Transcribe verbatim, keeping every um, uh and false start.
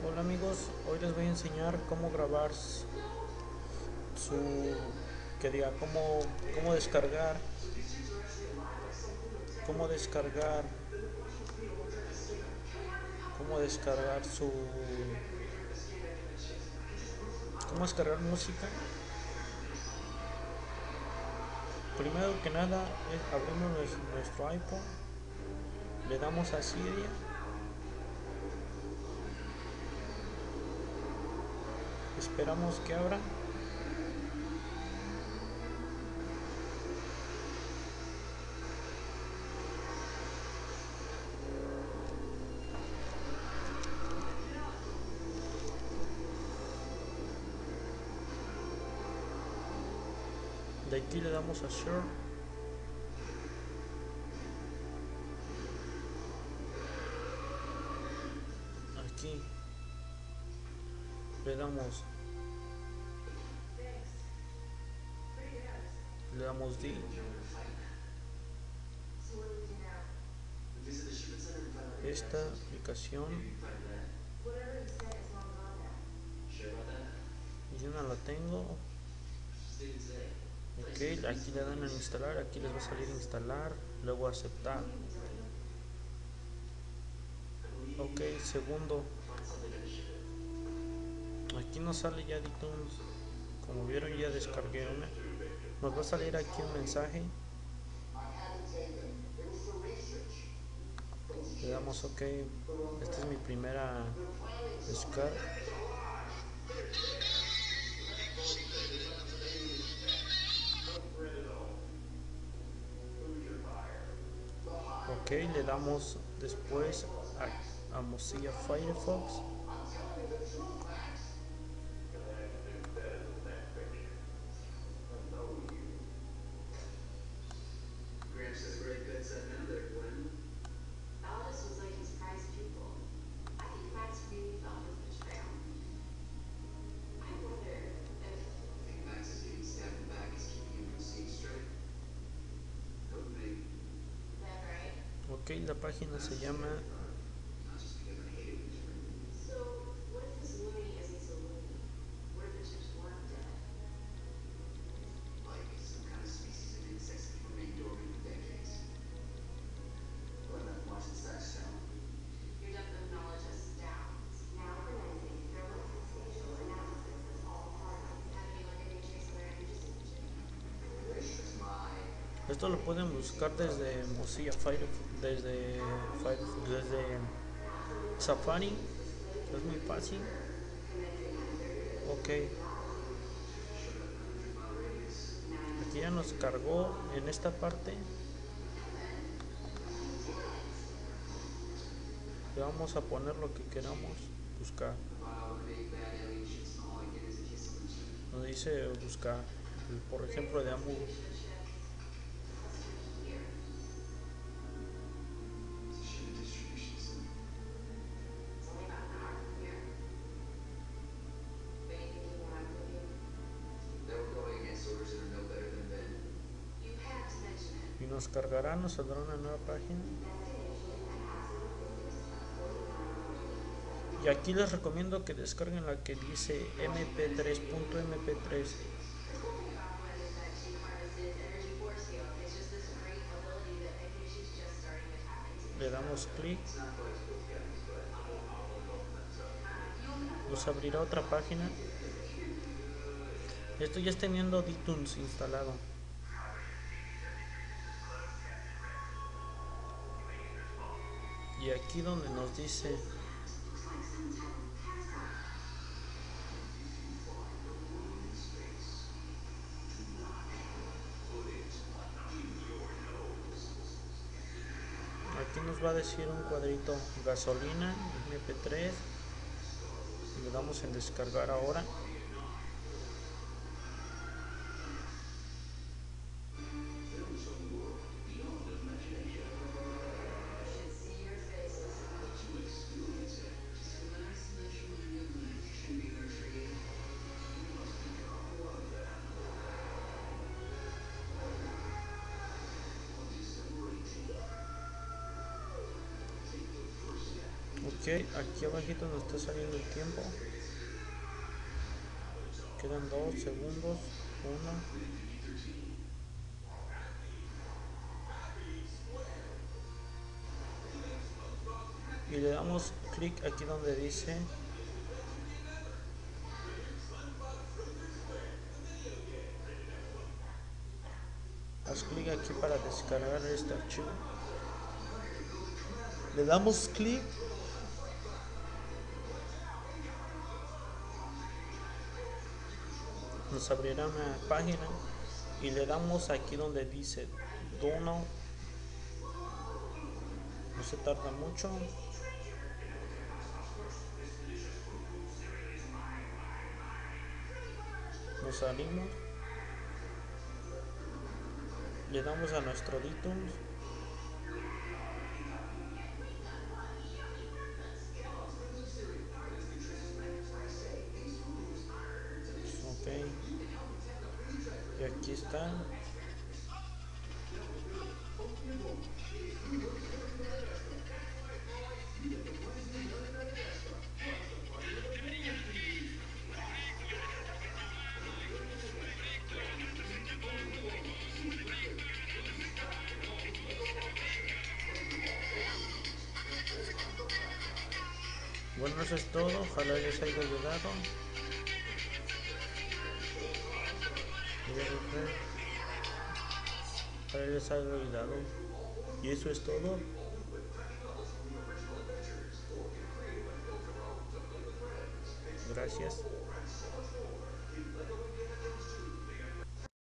Hola amigos, hoy les voy a enseñar cómo grabar su, que diga, cómo, cómo descargar, cómo descargar, cómo descargar su, cómo descargar música. Primero que nada, es, abrimos nuestro iPhone, le damos a Siri, esperamos que abra. De aquí le damos a Share. Aquí le damos le damos D. Esta aplicación yo no la tengo. Ok, aquí le dan a instalar, aquí les va a salir instalar, luego aceptar. Ok, segundo, aquí nos sale ya iTunes. Como vieron, ya descargué una. Nos va a salir aquí un mensaje, le damos ok. Esta es mi primera descarga. Ok, le damos después a, a Mozilla Firefox. Ok, la página se llama esto lo pueden buscar desde Mozilla Firefox, desde, Firefox, desde Safari, es muy fácil. Ok, aquí ya nos cargó en esta parte. Le vamos a poner lo que queramos buscar. Donde dice buscar, por ejemplo, de Amu. Y nos cargará, nos saldrá una nueva página. Y aquí les recomiendo que descarguen la que dice eme pe tres punto eme pe tres. Le damos clic, nos abrirá otra página. Esto ya está teniendo iTunes instalado. Y aquí donde nos dice aquí nos va a decir un cuadrito gasolina eme pe tres. Le damos en descargar ahora. Ok, Ok, aquí abajito nos está saliendo el tiempo. Quedan dos segundos. Uno. Y le damos clic aquí donde dice haz clic aquí para descargar este archivo. Le damos clic. Nos abrirá una página y le damos aquí donde dice download. No se tarda mucho. Nos salimos. Le damos a nuestro iTunes. Ok. Y aquí está. Bueno, eso es todo. Ojalá les haya ayudado. Ojalá les haya ayudado. Y eso es todo. Gracias.